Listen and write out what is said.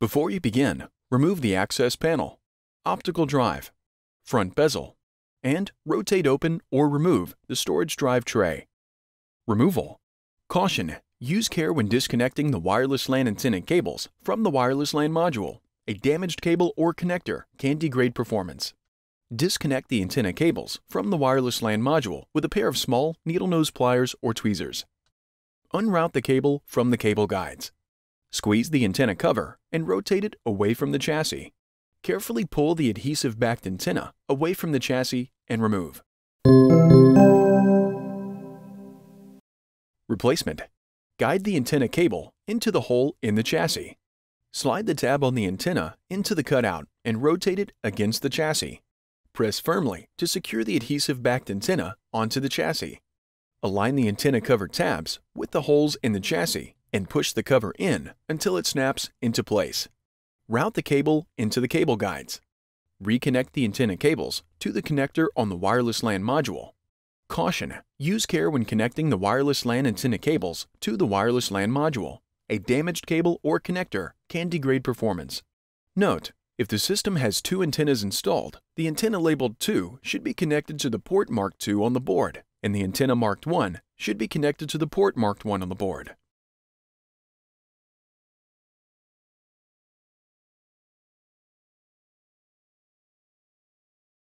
Before you begin, remove the access panel, optical drive, front bezel, and rotate open or remove the storage drive tray. Removal. Caution: use care when disconnecting the wireless LAN antenna cables from the wireless LAN module. A damaged cable or connector can degrade performance. Disconnect the antenna cables from the wireless LAN module with a pair of small needle nose pliers or tweezers. Unroute the cable from the cable guides. Squeeze the antenna cover and rotate it away from the chassis. Carefully pull the adhesive-backed antenna away from the chassis and remove. Replacement. Guide the antenna cable into the hole in the chassis. Slide the tab on the antenna into the cutout and rotate it against the chassis. Press firmly to secure the adhesive-backed antenna onto the chassis. Align the antenna cover tabs with the holes in the chassis and push the cover in until it snaps into place. Route the cable into the cable guides. Reconnect the antenna cables to the connector on the wireless LAN module. Caution: use care when connecting the wireless LAN antenna cables to the wireless LAN module. A damaged cable or connector can degrade performance. Note: if the system has two antennas installed, the antenna labeled 2 should be connected to the port marked 2 on the board, and the antenna marked 1 should be connected to the port marked 1 on the board.